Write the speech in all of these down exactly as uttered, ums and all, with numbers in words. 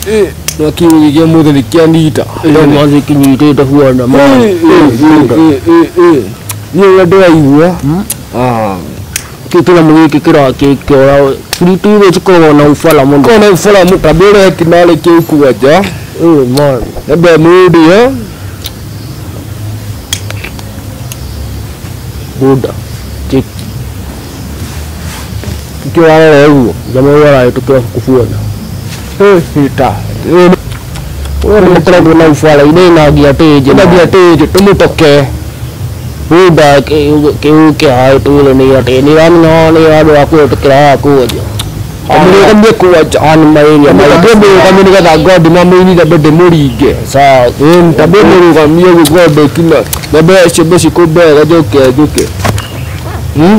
eh na kiu ya mothe ni kianita ndio mwanzo kinyitete huona mama eh eh eh ni ya doa igua ah kitula mwiki kira kikora friti we chiko na ufala mundo kona ufala mutabere kinale kikuwaja eh man ebe mudi ya buda tik kikiwa leo jamaa wala tukio kufuana eh hita ore mukora na ufala ine na giateje na giateje tumutoke buda ke ke ke hai tu ni ate ni ran no ni ado aku tukira aku aja amuri kambe kuwaja an mai ni mai kambe kambe ni kada god mama ni da bede murige sa en tabe muri kambe god kila na be shebe sikobe gajoke joke hmm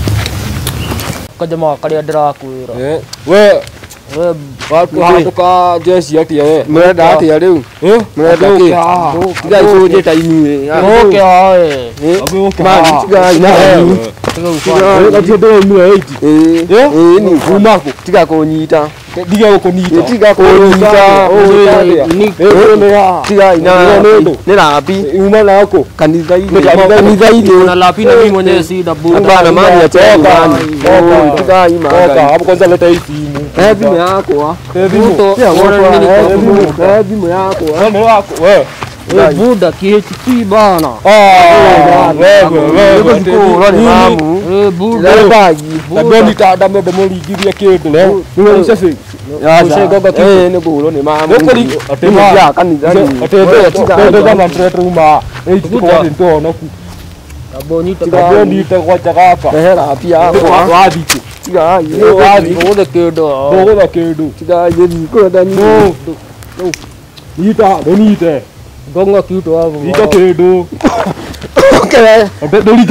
ka jamaa kali adra akuira eh we we watuka jeshi ati we mrenda ati riu eh mrenda ki tiga icuje time oke ae man tiga ina tiga ndo mu eighty eh eh ni kuma ku tiga ko nyita tiga ko nyita tiga ko nyita ni tiga ina ni lapi uma lako kanisa ile kanisa ile na lapi na mimi mwenyewe si dabu bana mami atoka tiga ima hapo kwanza leta hii simu eh bimu yako eh bimu eh bimu yako eh wako wewe we buda kichi bana ah wewe wewe ko ni mamu eh buda bagi tabe ni tada me demo ligiria kitu leo ni sasa ya sasa eh ni bulo ni mamu atema ya kanisa ni atete atete kama mtruma eh tuko ndo na ku aboni tabe ni ta kwa chakapa eh la pia wadi tu tiga ni wadi boda kedo boda kedo tiga yeni ko dani no nita donite gonga kitu hapo nita kedo okay abe donita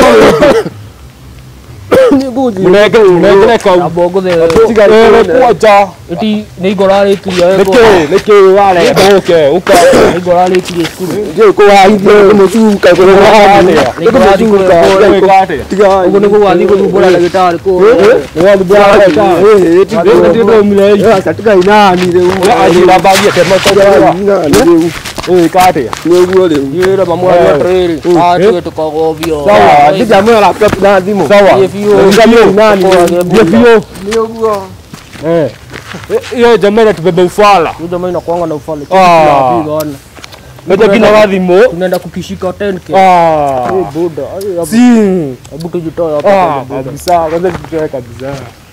ni buji muneke muneke ka abogo de tiga ere kuacha iti nei gorale kiria we leke leke wale boke uka nei gorale kiria skulu je ko wa ide mo su ka ko wa ne nei gorale ko ka tiga ugo ne ko wadi ko bora la guitar ko wa bora ta eh tiga ndo mule ya katika ina ni de ajira bagi te mo ko ina ni eh kate ni ugo le yera mamwa ya trail a tu to ko govio sawa tiga mo la ka na dimo sawa ngamio nani ndio pio ni ugo eh iyo jamaa tubebe ufala hiyo jamaa inakuanga na ufala ah bwana ndio kina wadhimo tunaenda kukishika ten k ah buda si abu tujitoa hapa kabisa kwanza tutoe kabisa